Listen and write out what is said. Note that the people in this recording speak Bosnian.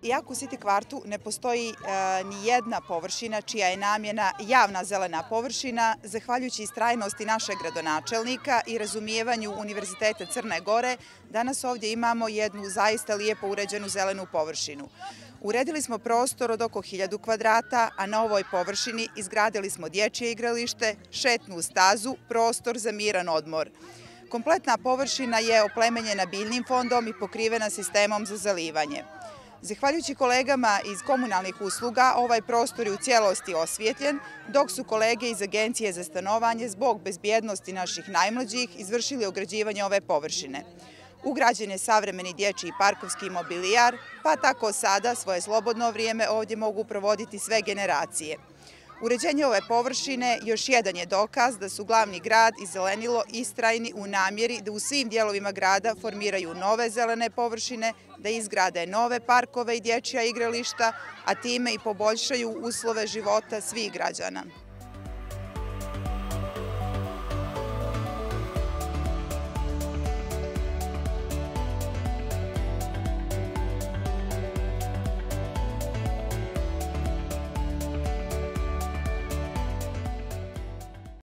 Iako u City kvartu ne postoji ni jedna površina čija je namjena javna zelena površina, zahvaljujući istrajnosti našeg gradonačelnika i razumijevanju Univerziteta Crne Gore, danas ovdje imamo jednu zaista lijepo uređenu zelenu površinu. Uredili smo prostor od oko 1000 kvadrata, a na ovoj površini izgradili smo dječje igralište, šetnu stazu, prostor za miran odmor. Kompletna površina je oplemenjena biljnim fondom i pokrivena sistemom za zalivanje. Zahvaljujući kolegama iz komunalnih usluga, ovaj prostor je u cijelosti osvijetljen, dok su kolege iz Agencije za stanovanje zbog bezbjednosti naših najmlađih izvršili ograđivanje ove površine. Ugrađen je savremeni dječji parkovski mobilijar, pa tako sada svoje slobodno vrijeme ovdje mogu provoditi sve generacije. Uređenje ove površine još jedan je dokaz da su glavni grad i zelenilo istrajni u namjeri da u svim dijelovima grada formiraju nove zelene površine, da izgrade nove parkove i dječja igrališta, a time i poboljšaju uslove života svih građana.